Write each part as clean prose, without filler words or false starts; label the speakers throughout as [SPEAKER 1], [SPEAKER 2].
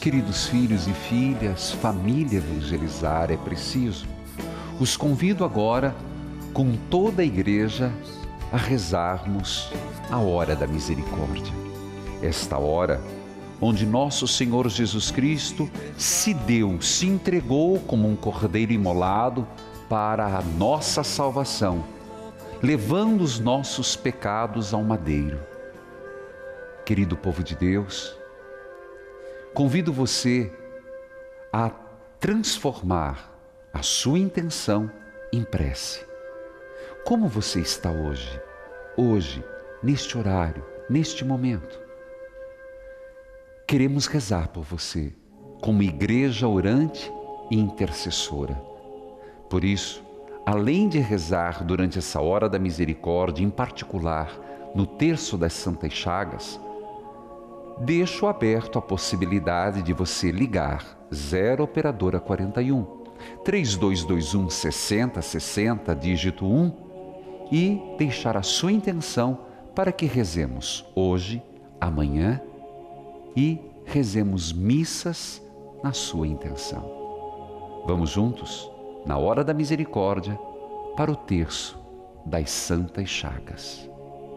[SPEAKER 1] Queridos filhos e filhas, família evangelizar é preciso. Os convido agora, com toda a igreja, a rezarmos a hora da misericórdia. Esta hora onde nosso Senhor Jesus Cristo se deu, se entregou como um cordeiro imolado para a nossa salvação, levando os nossos pecados ao madeiro. Querido povo de Deus, convido você a transformar a sua intenção em prece. Como você está hoje? Hoje, neste horário, neste momento? Queremos rezar por você, como igreja orante e intercessora. Por isso, além de rezar durante essa hora da misericórdia, em particular no terço das Santas Chagas, deixo aberto a possibilidade de você ligar 0 operadora 41 3221 6060 dígito 1 e deixar a sua intenção para que rezemos hoje, amanhã e rezemos missas na sua intenção. Vamos juntos, na hora da misericórdia, para o terço das Santas Chagas.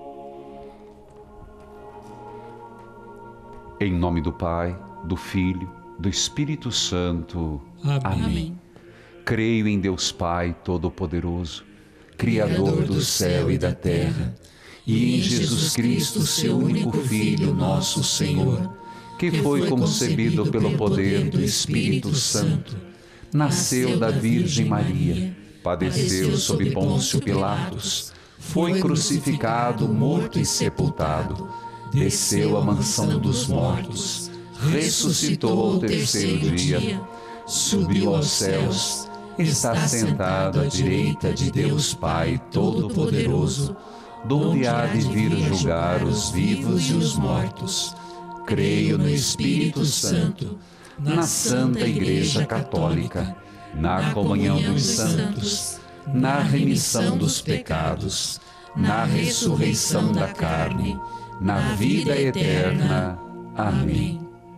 [SPEAKER 1] Em nome do Pai, do Filho, do Espírito Santo. Amém. Creio em Deus Pai Todo-Poderoso, Criador do céu e da terra, e em Jesus Cristo, seu único Filho, nosso Senhor, que foi concebido pelo poder do Espírito Santo, nasceu da Virgem Maria, padeceu sob Pôncio Pilatos, foi crucificado, morto e sepultado, desceu à mansão dos mortos, ressuscitou ao terceiro dia, subiu aos céus, está sentado à direita de Deus Pai Todo-Poderoso, donde há de vir julgar os vivos e os mortos. Creio no Espírito Santo, na Santa Igreja Católica, na comunhão dos santos, na remissão dos pecados, na ressurreição da carne, na vida eterna. Amém.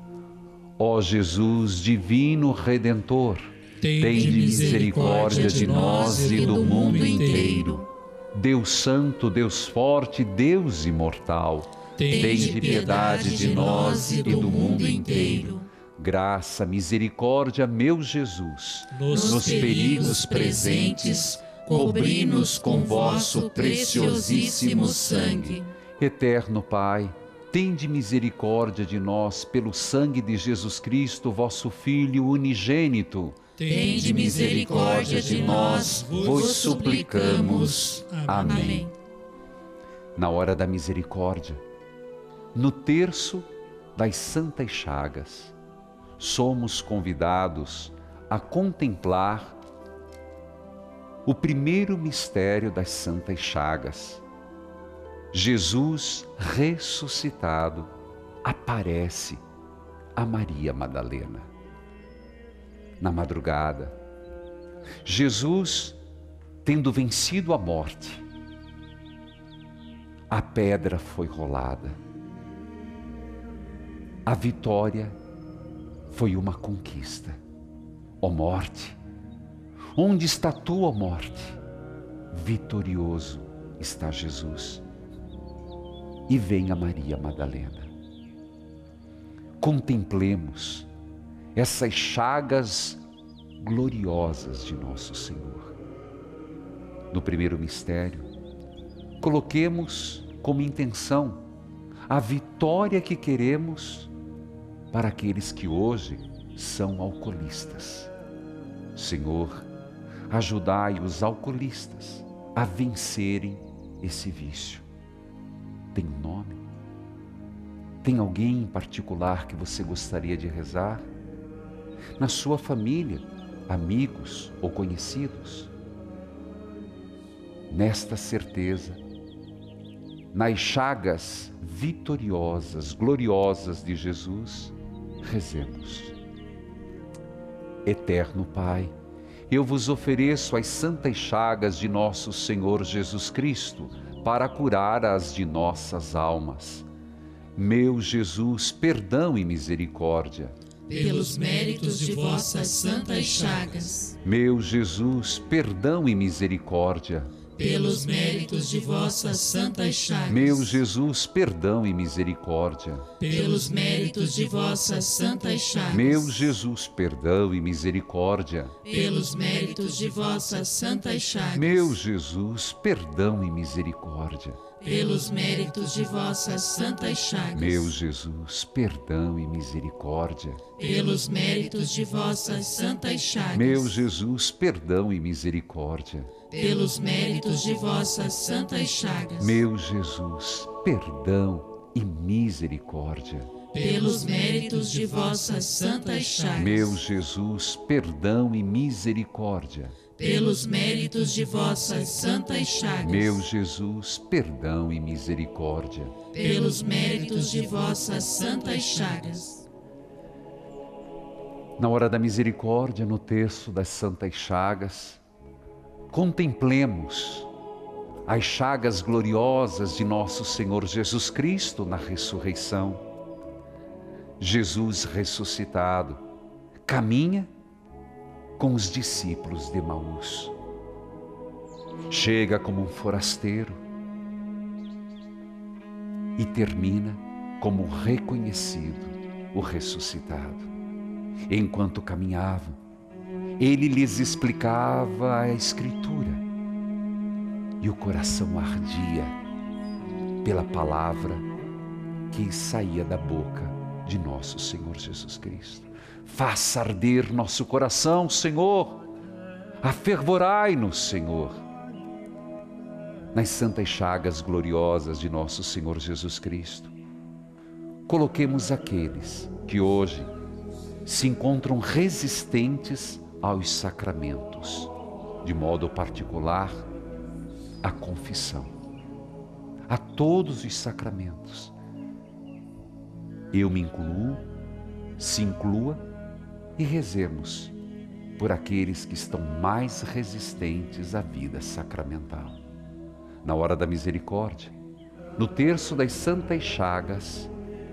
[SPEAKER 1] Ó Jesus, divino Redentor, tende misericórdia de nós e do mundo inteiro. Deus Santo, Deus Forte, Deus Imortal, tende piedade de nós e do mundo inteiro. Graça, misericórdia, meu Jesus, nos perigos presentes, cobri-nos com vosso preciosíssimo sangue. Eterno Pai, tende misericórdia de nós pelo sangue de Jesus Cristo, vosso Filho unigênito. Tende misericórdia de nós, vos suplicamos. Amém. Na hora da misericórdia, no terço das Santas Chagas, somos convidados a contemplar o primeiro mistério das Santas Chagas. Jesus ressuscitado aparece a Maria Madalena. Na madrugada, Jesus, tendo vencido a morte, a pedra foi rolada. A vitória foi uma conquista. Ó morte, onde está tu, ó morte? Vitorioso está Jesus. E vem a Maria Madalena. Contemplemos essas chagas gloriosas de nosso Senhor. No primeiro mistério, coloquemos como intenção a vitória que queremos para aqueles que hoje são alcoolistas. Senhor, ajudai os alcoolistas a vencerem esse vício. Tem nome? Tem alguém em particular que você gostaria de rezar? Na sua família, amigos ou conhecidos? Nesta certeza, nas chagas vitoriosas, gloriosas de Jesus, rezemos. Eterno Pai, eu vos ofereço as santas chagas de nosso Senhor Jesus Cristo, para curar as de nossas almas. Meu Jesus, perdão e misericórdia.
[SPEAKER 2] pelos méritos de vossas santas chagas.
[SPEAKER 1] Meu Jesus, perdão e misericórdia,
[SPEAKER 2] pelos méritos de vossas santas chagas.
[SPEAKER 1] Meu Jesus, perdão e misericórdia,
[SPEAKER 2] pelos méritos de vossas santas chagas.
[SPEAKER 1] Meu Jesus, perdão e misericórdia,
[SPEAKER 2] pelos méritos de vossas santas chagas.
[SPEAKER 1] Meu Jesus, perdão e misericórdia,
[SPEAKER 2] pelos méritos de vossas santas chagas.
[SPEAKER 1] Meu Jesus, perdão e misericórdia,
[SPEAKER 2] pelos méritos de vossas santas chagas.
[SPEAKER 1] Meu Jesus, perdão e misericórdia,
[SPEAKER 2] pelos méritos de vossas santas chagas.
[SPEAKER 1] Meu Jesus, perdão e misericórdia,
[SPEAKER 2] pelos méritos de vossas santas chagas.
[SPEAKER 1] Meu Jesus, perdão e misericórdia,
[SPEAKER 2] pelos méritos de vossas santas chagas.
[SPEAKER 1] Meu Jesus, perdão e misericórdia,
[SPEAKER 2] pelos méritos de vossas santas chagas.
[SPEAKER 1] Na hora da misericórdia, no terço das santas chagas, contemplemos as chagas gloriosas de nosso Senhor Jesus Cristo na ressurreição. Jesus ressuscitado caminha com os discípulos de Emaús. Chega como um forasteiro e termina como reconhecido o ressuscitado. Enquanto caminhavam, ele lhes explicava a Escritura e o coração ardia pela palavra que saía da boca de nosso Senhor Jesus Cristo. Faça arder nosso coração, Senhor, afervorai-nos, Senhor, nas santas chagas gloriosas de nosso Senhor Jesus Cristo. Coloquemos aqueles que hoje se encontram resistentes aos sacramentos, de modo particular, a confissão, a todos os sacramentos. Eu me incluo, se inclua e rezemos por aqueles que estão mais resistentes à vida sacramental. Na hora da misericórdia, no terço das santas chagas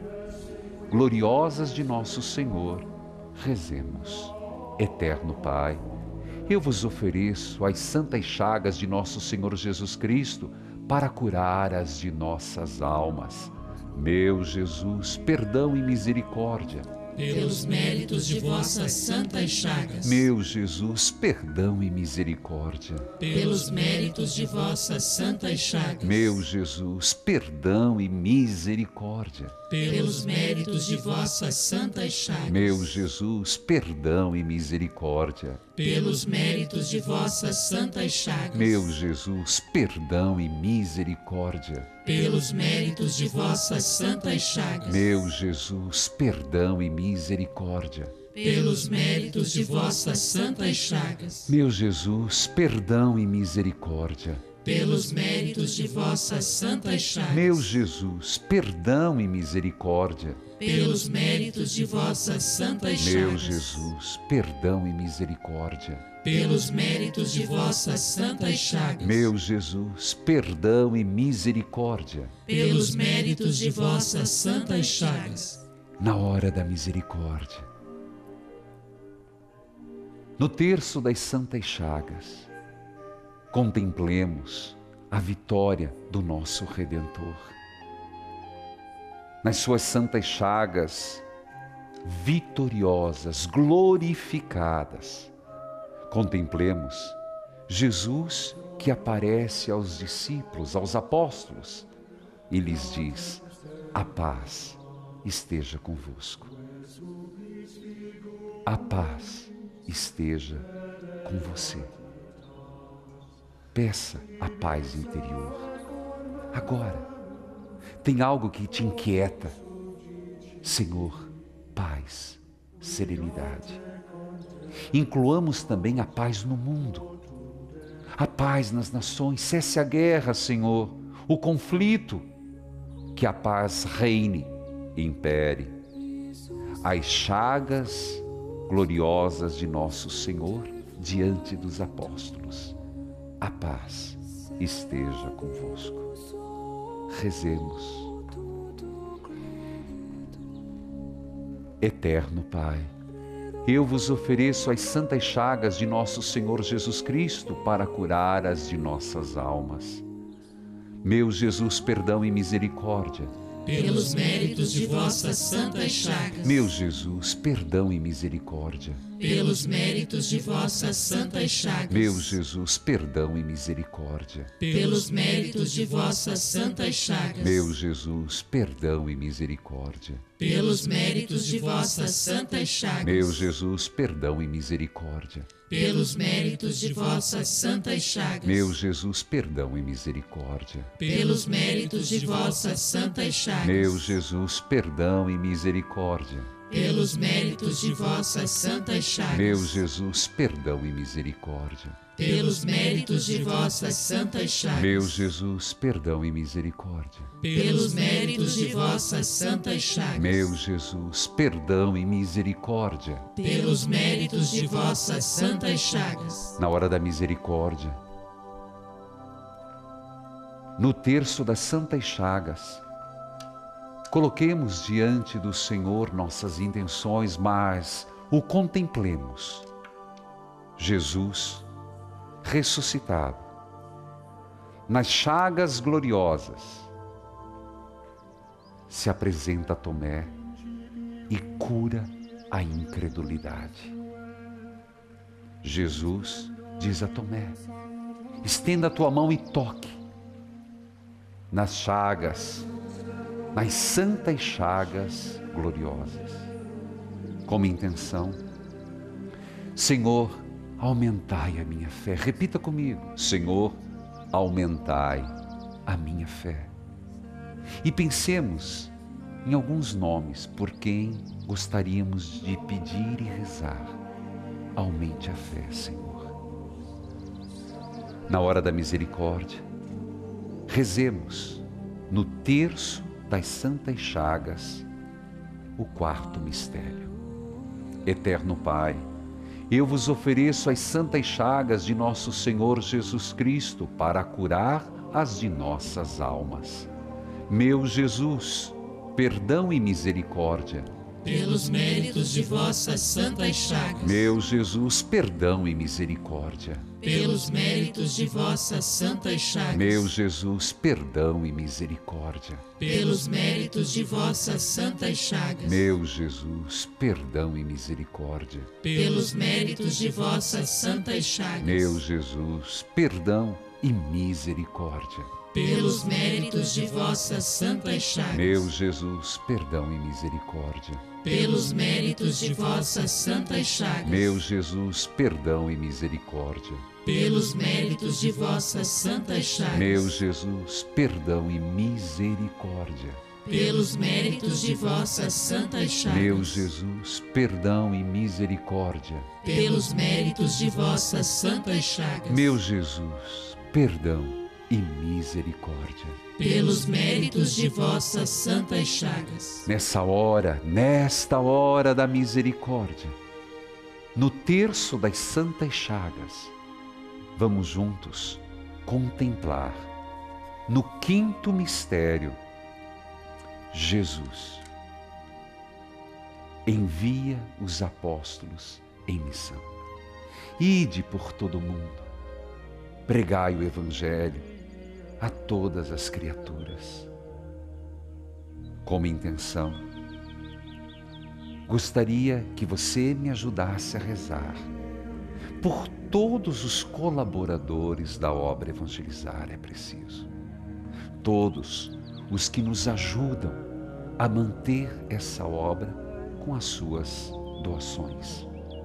[SPEAKER 1] gloriosas de nosso Senhor, rezemos. Eterno Pai, eu vos ofereço as santas chagas de nosso Senhor Jesus Cristo para curar as de nossas almas. Meu Jesus, perdão e misericórdia,
[SPEAKER 2] pelos méritos de vossas santas chagas.
[SPEAKER 1] Meu Jesus, perdão e misericórdia,
[SPEAKER 2] pelos méritos de vossas santas chagas.
[SPEAKER 1] Meu Jesus, perdão e misericórdia,
[SPEAKER 2] pelos méritos de vossas santas chagas.
[SPEAKER 1] Meu Jesus, perdão e misericórdia,
[SPEAKER 2] pelos méritos de vossas santas chagas.
[SPEAKER 1] Meu Jesus, perdão e misericórdia,
[SPEAKER 2] pelos méritos de vossas santas chagas.
[SPEAKER 1] Meu Jesus, perdão e misericórdia,
[SPEAKER 2] pelos méritos de vossas santas chagas.
[SPEAKER 1] Meu Jesus, perdão e misericórdia,
[SPEAKER 2] pelos méritos de vossas santas chagas.
[SPEAKER 1] Meu Jesus, perdão e misericórdia,
[SPEAKER 2] pelos méritos de vossas santas chagas.
[SPEAKER 1] Meu Jesus, perdão e misericórdia,
[SPEAKER 2] pelos méritos de vossas santas chagas.
[SPEAKER 1] Meu Jesus, perdão e misericórdia,
[SPEAKER 2] pelos méritos de vossas santas chagas.
[SPEAKER 1] Na hora da misericórdia, no terço das santas chagas, contemplemos a vitória do nosso Redentor. Nas suas santas chagas, vitoriosas, glorificadas, contemplemos Jesus que aparece aos discípulos, aos apóstolos, e lhes diz: a paz esteja convosco. A paz esteja com você. Peça a paz interior. Agora, tem algo que te inquieta? Senhor, paz, serenidade. Incluamos também a paz no mundo, a paz nas nações. Cesse a guerra, Senhor, o conflito. Que a paz reine e impere. As chagas gloriosas de nosso Senhor diante dos apóstolos. A paz esteja convosco. Rezemos. Eterno Pai, eu vos ofereço as santas chagas de nosso Senhor Jesus Cristo para curar as de nossas almas. Meu Jesus, perdão e misericórdia.
[SPEAKER 2] Pelos méritos de vossas santas chagas.
[SPEAKER 1] Meu Jesus, perdão e misericórdia.
[SPEAKER 2] Pelos méritos de vossas santas chagas.
[SPEAKER 1] Meu Jesus, perdão e misericórdia.
[SPEAKER 2] Pelos méritos de vossas santas chagas.
[SPEAKER 1] Meu Jesus, perdão e misericórdia.
[SPEAKER 2] Pelos méritos de vossas santas chagas.
[SPEAKER 1] Meu Jesus, perdão e misericórdia.
[SPEAKER 2] Pelos méritos de vossas santas chagas.
[SPEAKER 1] Meu Jesus, perdão e misericórdia.
[SPEAKER 2] Pelos méritos de vossas santas chagas.
[SPEAKER 1] Meu Jesus, perdão e misericórdia.
[SPEAKER 2] Pelos méritos de vossas santas chagas.
[SPEAKER 1] Meu Jesus, perdão e misericórdia.
[SPEAKER 2] Pelos méritos de vossas santas chagas.
[SPEAKER 1] Meu Jesus, perdão e misericórdia.
[SPEAKER 2] Pelos méritos de vossas santas chagas.
[SPEAKER 1] Meu Jesus, perdão e misericórdia.
[SPEAKER 2] Pelos méritos de vossas santas chagas.
[SPEAKER 1] Na hora da misericórdia, no terço das santas chagas, coloquemos diante do Senhor nossas intenções, mas o contemplemos. Jesus ressuscitado, nas chagas gloriosas, se apresenta a Tomé e cura a incredulidade. Jesus diz a Tomé: estenda a tua mão e toque nas chagas, nas santas chagas gloriosas. Como intenção: Senhor, aumentai a minha fé. Repita comigo: Senhor, aumentai a minha fé. E pensemos em alguns nomes por quem gostaríamos de pedir e rezar. Aumente a fé, Senhor. Na hora da misericórdia, rezemos no terço das santas chagas o quarto mistério. Eterno Pai, eu vos ofereço as santas chagas de nosso Senhor Jesus Cristo para curar as de nossas almas. Meu Jesus, perdão e misericórdia.
[SPEAKER 2] Pelos méritos de vossas santas chagas.
[SPEAKER 1] Meu Jesus, perdão e misericórdia.
[SPEAKER 2] Pelos méritos de vossas santas chagas.
[SPEAKER 1] Meu Jesus, perdão e misericórdia.
[SPEAKER 2] Pelos méritos de vossas santas chagas.
[SPEAKER 1] Meu Jesus, perdão e misericórdia.
[SPEAKER 2] Pelos méritos de vossas santas chagas.
[SPEAKER 1] Meu Jesus, perdão e misericórdia.
[SPEAKER 2] Pelos méritos de vossas santas chagas.
[SPEAKER 1] Meu Jesus, perdão e misericórdia.
[SPEAKER 2] Pelos méritos de vossas santas chagas.
[SPEAKER 1] Meu Jesus, perdão e misericórdia.
[SPEAKER 2] Pelos méritos de vossas santas chagas.
[SPEAKER 1] Meu Jesus, perdão e misericórdia.
[SPEAKER 2] Pelos méritos de vossas santas chagas.
[SPEAKER 1] Meu Jesus, perdão e misericórdia.
[SPEAKER 2] Pelos méritos de vossas santas chagas.
[SPEAKER 1] Meu Jesus, perdão e misericórdia.
[SPEAKER 2] Pelos méritos de vossas santas chagas.
[SPEAKER 1] Nesta hora da misericórdia, no terço das santas chagas, vamos juntos contemplar no quinto mistério Jesus envia os apóstolos em missão. Ide por todo o mundo, pregai o Evangelho a todas as criaturas. Como intenção, gostaria que você me ajudasse a rezar por todos os colaboradores da obra Evangelizar é Preciso, todos os que nos ajudam a manter essa obra com as suas doações,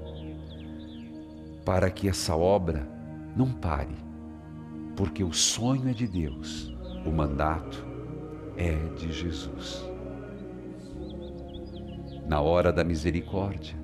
[SPEAKER 1] para que essa obra não pare, porque o sonho é de Deus, o mandato é de Jesus. Na hora da misericórdia,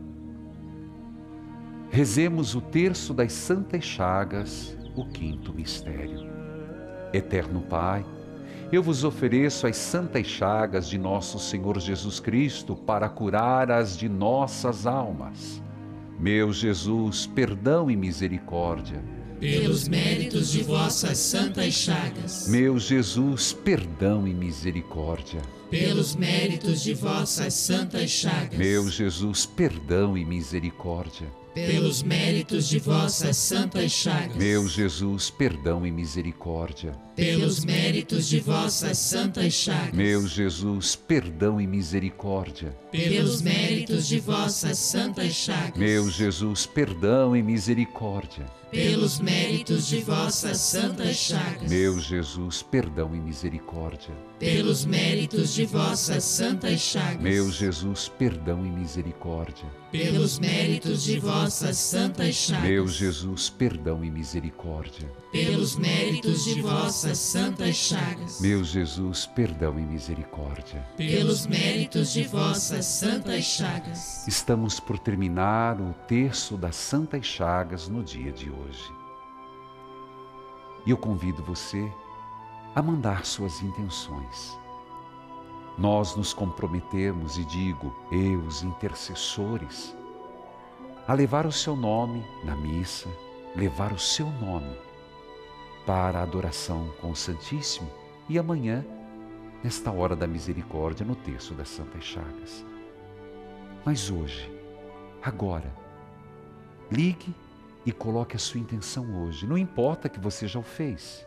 [SPEAKER 1] rezemos o terço das santas chagas, o quinto mistério. Eterno Pai, eu vos ofereço as santas chagas de nosso Senhor Jesus Cristo para curar as de nossas almas. Meu Jesus, perdão e misericórdia.
[SPEAKER 2] pelos méritos de vossas santas chagas.
[SPEAKER 1] Meu Jesus, perdão e misericórdia.
[SPEAKER 2] Pelos méritos de vossas santas chagas.
[SPEAKER 1] Meu Jesus, perdão e misericórdia.
[SPEAKER 2] Pelos méritos de vossas santas chagas.
[SPEAKER 1] Meu Jesus, perdão e misericórdia.
[SPEAKER 2] Pelos méritos de vossas santas chagas.
[SPEAKER 1] Meu Jesus, perdão e misericórdia.
[SPEAKER 2] Pelos méritos de vossas santas chagas.
[SPEAKER 1] Meu Jesus, perdão e misericórdia.
[SPEAKER 2] Pelos méritos de vossas santas chagas.
[SPEAKER 1] Meu Jesus, perdão e misericórdia.
[SPEAKER 2] Pelos méritos de vossas santas chagas.
[SPEAKER 1] Meu Jesus, perdão e misericórdia.
[SPEAKER 2] Pelos méritos de vossas santas chagas.
[SPEAKER 1] Meu Jesus, perdão e misericórdia.
[SPEAKER 2] Pelos méritos de vossas santas chagas.
[SPEAKER 1] Meu Jesus, perdão e misericórdia.
[SPEAKER 2] Pelos méritos de vossas santas chagas.
[SPEAKER 1] Estamos por terminar o terço das Santas Chagas no dia de hoje. E eu convido você a mandar suas intenções. Nós nos comprometemos, e digo, eu, os intercessores, a levar o seu nome na missa, levar o seu nome para a adoração com o Santíssimo e amanhã, nesta hora da misericórdia, no terço das Santas Chagas. Mas hoje, agora, ligue e coloque a sua intenção hoje. Não importa que você já o fez.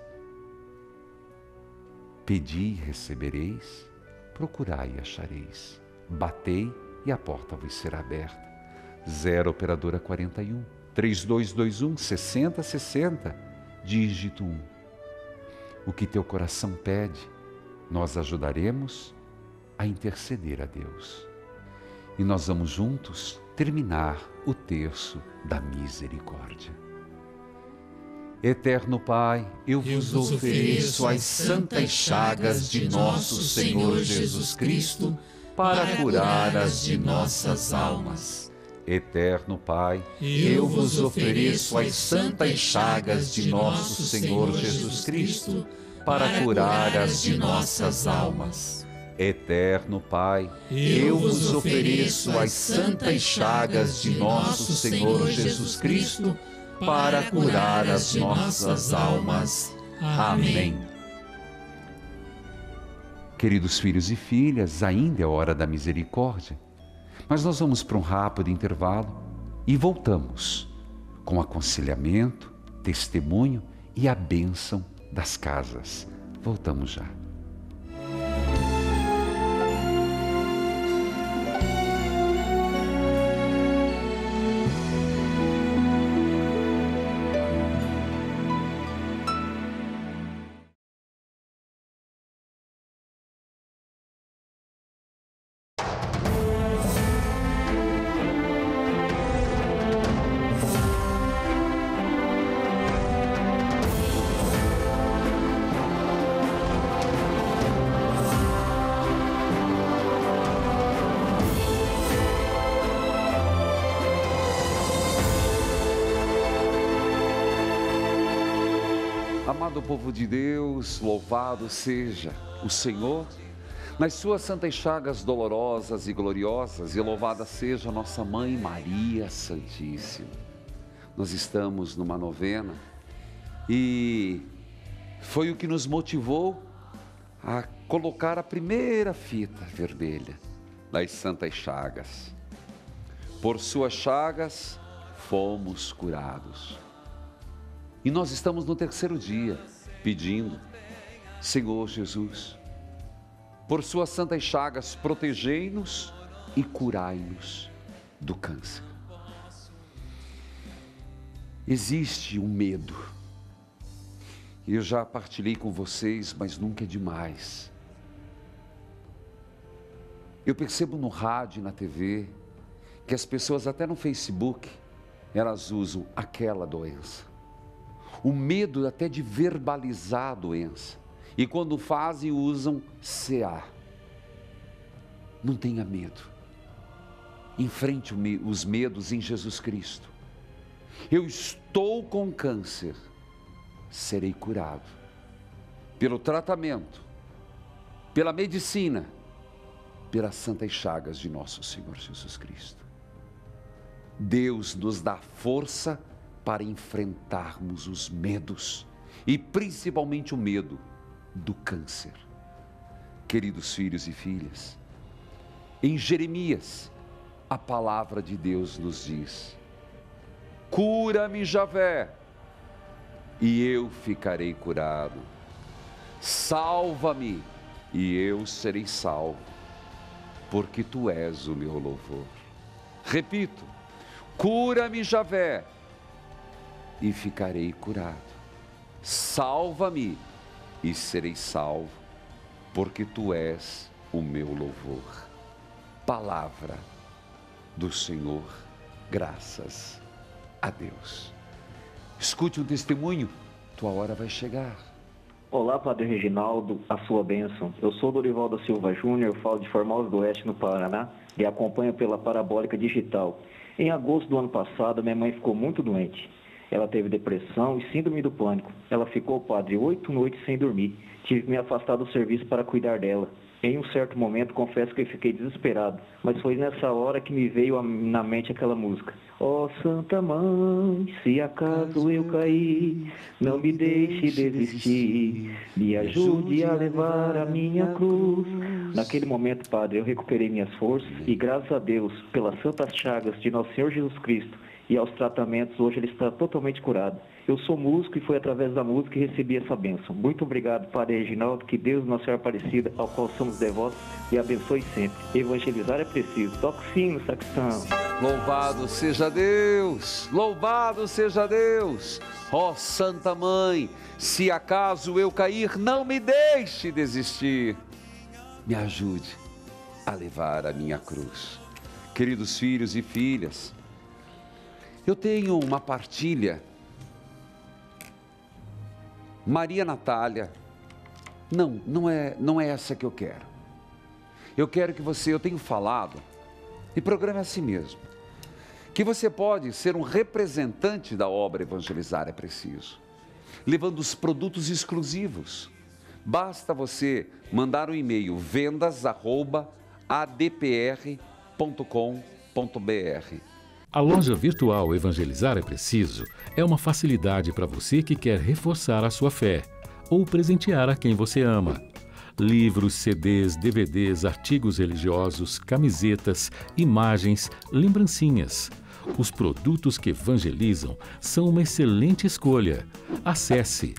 [SPEAKER 1] Pedi e recebereis, procurai e achareis. Batei e a porta vos será aberta. 0 operadora 41 3221 6060, dígito 1. O que teu coração pede, nós ajudaremos a interceder a Deus. E nós vamos juntos terminar o terço da misericórdia. Eterno Pai, eu vos ofereço as santas chagas de nosso Senhor Jesus Cristo para curar as de nossas almas. Eterno Pai, eu vos ofereço as santas chagas de nosso Senhor Jesus Cristo para curar as de nossas almas. Eterno Pai, eu vos ofereço as santas chagas de nosso Senhor Jesus Cristo para curar as nossas almas. Amém. Queridos filhos e filhas, ainda é hora da misericórdia, mas nós vamos para um rápido intervalo e voltamos com aconselhamento, testemunho e a bênção das casas. Voltamos já. Amado povo de Deus, louvado seja o Senhor nas suas santas chagas dolorosas e gloriosas, e louvada seja nossa Mãe Maria Santíssima. Nós estamos numa novena e foi o que nos motivou a colocar a primeira fita vermelha das santas chagas. Por suas chagas fomos curados. E nós estamos no terceiro dia, pedindo, Senhor Jesus, por suas santas chagas, protegei-nos e curai-nos do câncer. Existe um medo, eu já partilhei com vocês, mas nunca é demais. Eu percebo no rádio e na TV, que as pessoas até no Facebook, elas usam aquela doença. O medo até de verbalizar a doença. E quando fazem, usam CA. Não tenha medo. Enfrente os medos em Jesus Cristo. Eu estou com câncer. Serei curado. Pelo tratamento, pela medicina, pelas santas chagas de nosso Senhor Jesus Cristo. Deus nos dá força para enfrentarmos os medos e principalmente o medo do câncer. Queridos filhos e filhas, em Jeremias, a palavra de Deus nos diz: cura-me, Javé, e eu ficarei curado. Salva-me, e eu serei salvo, porque tu és o meu louvor. Repito, cura-me, Javé, e ficarei curado. Salva-me, e serei salvo, porque tu és o meu louvor. Palavra do Senhor, graças a Deus. Escute um testemunho, tua hora vai chegar.
[SPEAKER 3] Olá, Padre Reginaldo, a sua bênção. Eu sou Dorival da Silva Júnior, falo de Formosa do Oeste, no Paraná, e acompanho pela Parabólica Digital. Em agosto do ano passado, minha mãe ficou muito doente. Ela teve depressão e síndrome do pânico. Ela ficou, padre, 8 noites sem dormir. Tive que me afastar do serviço para cuidar dela. Em um certo momento, confesso que eu fiquei desesperado, mas foi nessa hora que me veio na mente aquela música. Ó Santa Mãe, se acaso eu cair, não me deixe desistir, me ajude a levar a minha cruz. Naquele momento, padre, eu recuperei minhas forças e, graças a Deus, pelas santas chagas de Nosso Senhor Jesus Cristo e aos tratamentos, hoje ele está totalmente curado. Eu sou músico e foi através da música que recebi essa bênção. Muito obrigado, Padre Reginaldo, que Deus, Nossa Senhora Aparecida, ao qual somos devotos, e abençoe sempre. Evangelizar é preciso. Toque o sino, sacristão.
[SPEAKER 1] Louvado seja Deus! Louvado seja Deus! Ó Santa Mãe, se acaso eu cair, não me deixe desistir. Me ajude a levar a minha cruz. Queridos filhos e filhas, eu tenho uma partilha. Maria Natália, não é essa que eu quero. Eu quero que eu tenho falado, e programa é assim mesmo, que você pode ser um representante da obra Evangelizar é Preciso, levando os produtos exclusivos. Basta você mandar um e-mail, vendas@adpr.com.br.
[SPEAKER 4] A loja virtual Evangelizar é Preciso é uma facilidade para você que quer reforçar a sua fé ou presentear a quem você ama. Livros, CDs, DVDs, artigos religiosos, camisetas, imagens, lembrancinhas. Os produtos que evangelizam são uma excelente escolha. Acesse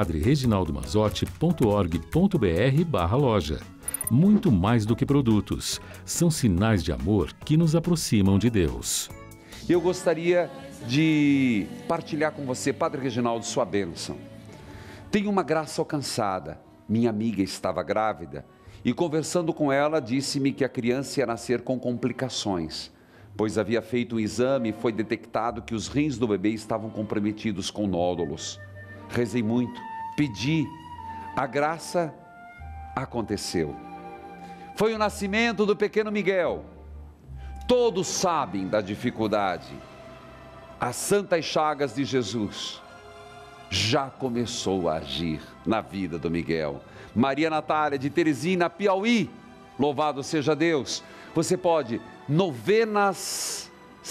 [SPEAKER 4] padrereginaldomanzotti.org.br/loja. Muito mais do que produtos, são sinais de amor que nos aproximam de Deus.
[SPEAKER 1] Eu gostaria de partilhar com você, Padre Reginaldo, sua bênção. Tenho uma graça alcançada. Minha amiga estava grávida e, conversando com ela, disse-me que a criança ia nascer com complicações, pois havia feito um exame e foi detectado que os rins do bebê estavam comprometidos com nódulos. Rezei muito, pedi, a graça aconteceu. Foi o nascimento do pequeno Miguel. Todos sabem da dificuldade. As santas chagas de Jesus já começou a agir na vida do Miguel. Maria Natália de Teresina, Piauí, louvado seja Deus. Você pode, novenas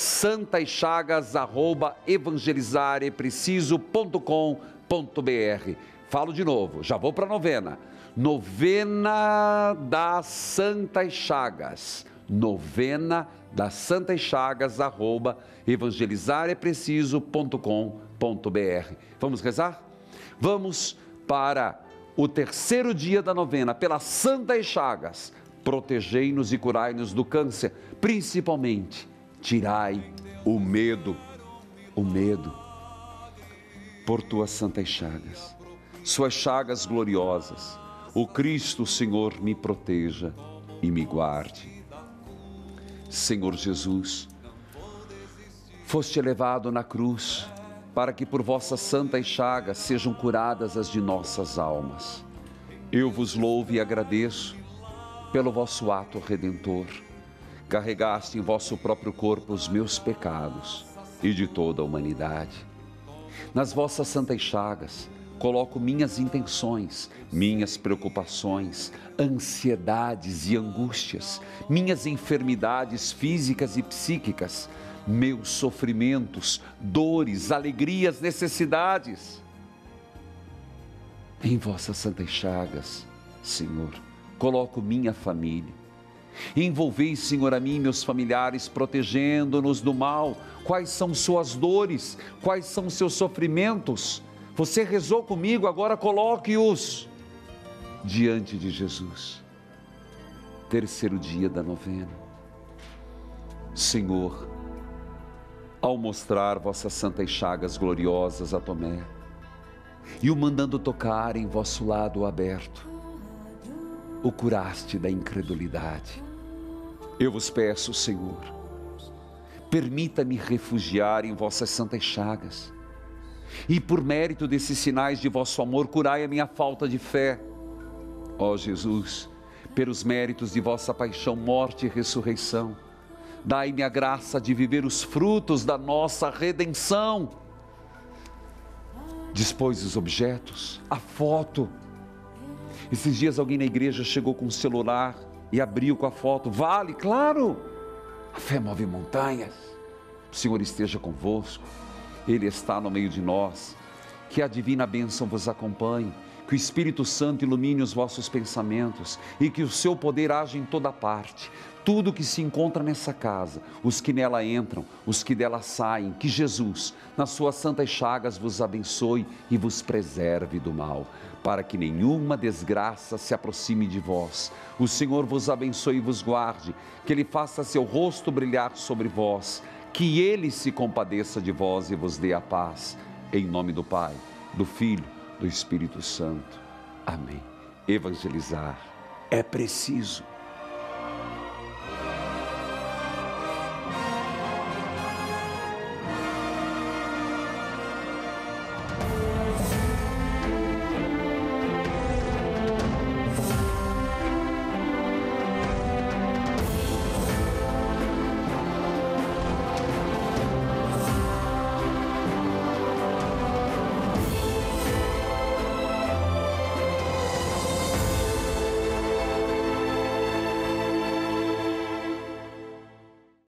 [SPEAKER 1] santaschagas@evangelizarepreciso.com.br. Falo de novo, já vou para a novena. Novena das Santas Chagas. Novena das Santas Chagas @evangelizarepreciso.com.br. Vamos rezar? Vamos para o terceiro dia da novena, pelas Santas Chagas. Protegei-nos e curai-nos do câncer, principalmente tirai o medo, por tuas santas chagas, suas chagas gloriosas. O Cristo, Senhor, me proteja e me guarde. Senhor Jesus, foste elevado na cruz para que por vossas santas chagas sejam curadas as de nossas almas. Eu vos louvo e agradeço pelo vosso ato redentor. Carregaste em vosso próprio corpo os meus pecados e de toda a humanidade. Nas vossas santas chagas coloco minhas intenções, minhas preocupações, ansiedades e angústias, minhas enfermidades físicas e psíquicas, meus sofrimentos, dores, alegrias, necessidades. Em vossas santas chagas, Senhor, coloco minha família. Envolvei, Senhor, a mim e meus familiares, protegendo-nos do mal. Quais são suas dores? Quais são seus sofrimentos? Você rezou comigo, agora coloque-os diante de Jesus. Terceiro dia da novena. Senhor, ao mostrar vossas santas chagas gloriosas a Tomé, e o mandando tocar em vosso lado aberto, o curaste da incredulidade. Eu vos peço, Senhor, permita-me refugiar em vossas santas chagas, e por mérito desses sinais de vosso amor, curai a minha falta de fé. Ó Jesus, pelos méritos de vossa paixão, morte e ressurreição, dai-me a graça de viver os frutos da nossa redenção. Dispôs os objetos, a foto. Esses dias alguém na igreja chegou com um celular e abriu com a foto. Vale, claro, a fé move montanhas. O Senhor esteja convosco, Ele está no meio de nós. Que a divina bênção vos acompanhe, que o Espírito Santo ilumine os vossos pensamentos e que o seu poder age em toda parte. Tudo que se encontra nessa casa, os que nela entram, os que dela saem, que Jesus, nas suas santas chagas, vos abençoe e vos preserve do mal, para que nenhuma desgraça se aproxime de vós. O Senhor vos abençoe e vos guarde, que Ele faça seu rosto brilhar sobre vós, que Ele se compadeça de vós e vos dê a paz. Em nome do Pai, do Filho, do Espírito Santo. Amém. Evangelizar é preciso.